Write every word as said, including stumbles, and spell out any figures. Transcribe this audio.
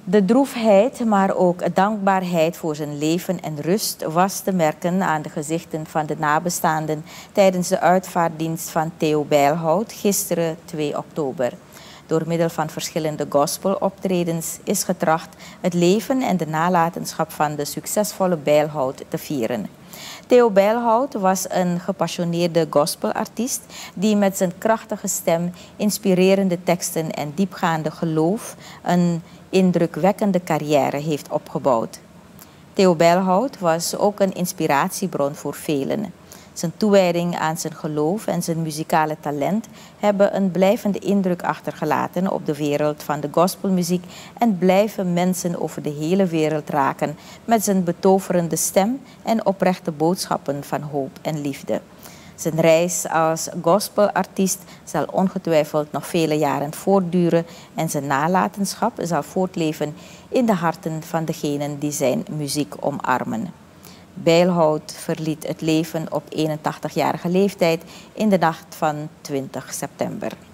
De droefheid, maar ook dankbaarheid voor zijn leven en rust was te merken aan de gezichten van de nabestaanden tijdens de uitvaartdienst van Theo Bijlhout gisteren twee oktober. Door middel van verschillende gospeloptredens is getracht het leven en de nalatenschap van de succesvolle Bijlhout te vieren. Theo Bijlhout was een gepassioneerde gospelartiest die met zijn krachtige stem, inspirerende teksten en diepgaande geloof een indrukwekkende carrière heeft opgebouwd. Theo Bijlhout was ook een inspiratiebron voor velen. Zijn toewijding aan zijn geloof en zijn muzikale talent hebben een blijvende indruk achtergelaten op de wereld van de gospelmuziek en blijven mensen over de hele wereld raken met zijn betoverende stem en oprechte boodschappen van hoop en liefde. Zijn reis als gospelartiest zal ongetwijfeld nog vele jaren voortduren en zijn nalatenschap zal voortleven in de harten van degenen die zijn muziek omarmen. Bijlhout verliet het leven op eenentachtigjarige leeftijd in de nacht van twintig september.